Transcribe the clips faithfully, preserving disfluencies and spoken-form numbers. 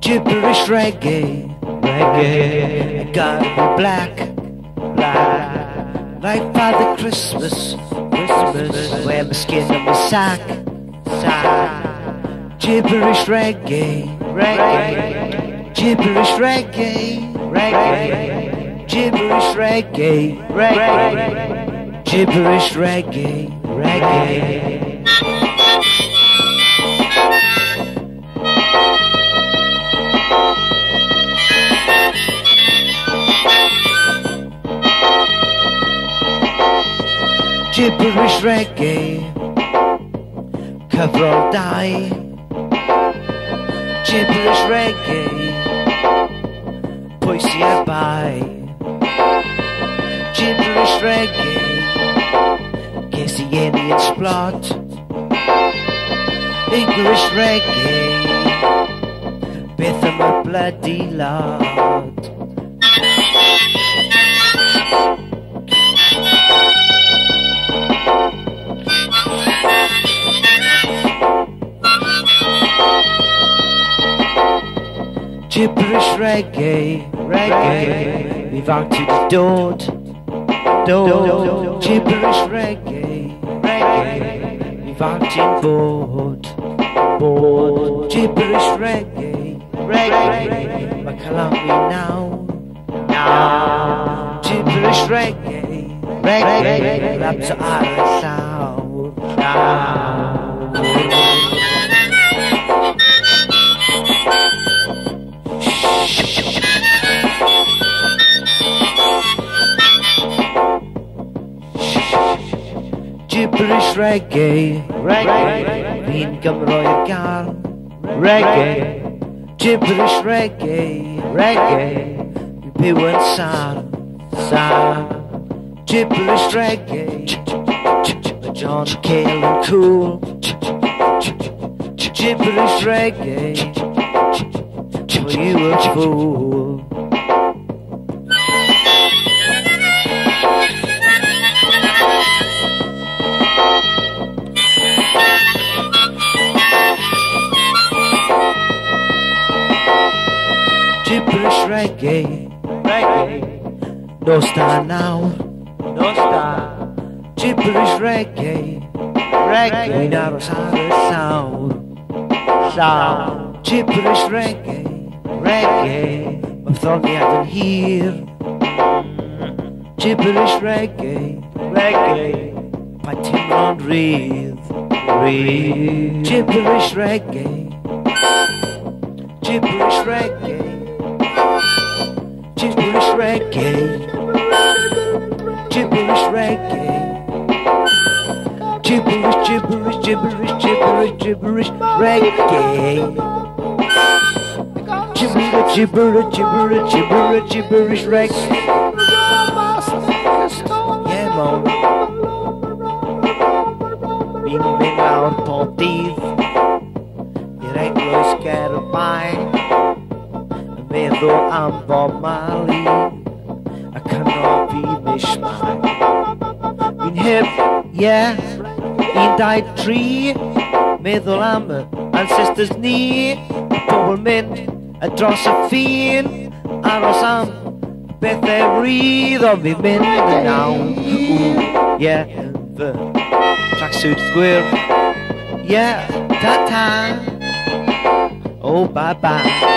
gibberish reggae, reggae. I gotta be black, black, like Father Christmas, Christmas. I wear my skin on my sack, sack. Gibberish reggae, reggae, gibberish reggae, reggae, gibberish reggae, reggae, gibberish reggae, reggae. Gibberish reggae, cover or die. Gibberish reggae, pwysig a bai. Gibberish reggae, ges I eni yn splot. English reggae, beth am y bloody lot. Gibberish reggae, reggae. We've out to the dod, dod. Gibberish reggae, reggae. We've out in board, board. Gibberish reggae, reggae. Ma calami now, now. Gibberish reggae, reggae. Laps are a sound, now. Gibberish reggae, reggae. Fi'n Gymro i'r gar, reggae. Gibberish reggae, reggae. Fi'n byw yn sar, sar. Gibberish reggae. John Cale and cool. Gibberish reggae. Were you a fool? Gibberish reggae, reggae. No star now, no star. Gibberish reggae, reggae. Fi'n aros ar y llawr, llawr. Gibberish reggae, reggae. Mae ffroniad yn hir. Gibberish reggae, reggae. Pa timlo'n rydd, rydd. Gibberish reggae, gibberish reggae. Gibberish reggae, gibberish reggae, gibberish, gibberish, gibberish, gibberish, gibberish reggae, gibberish, gibberish, gibberish, gibberish, gibberish reggae. Yeah, man. Fi'n mynd lawr pob dydd i'r eglwys ger y bain. Meddwl am Bob Marley a cynnog fi mishmai. Fi'n hip, yeah, un, dau, tri. Meddwl am y ancestors ni. Pobl mynd a dros y ffin. Aros am bethau rydd o fi'n mynd yn iawn. Ooh, yeah, fy tracksuit gwir. Yeah, ta-ta. Oh, bye-bye.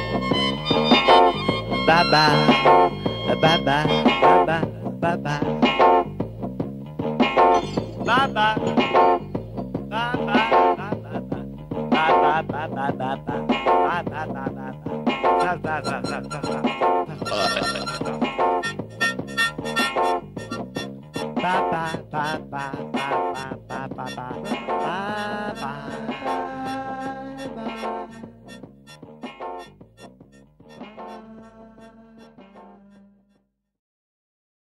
Bye bye, bye bye, bye bye, bye bye, bye bye, bye bye, bye bye, bye bye, bye bye, bye bye, bye bye, bye bye, bye bye.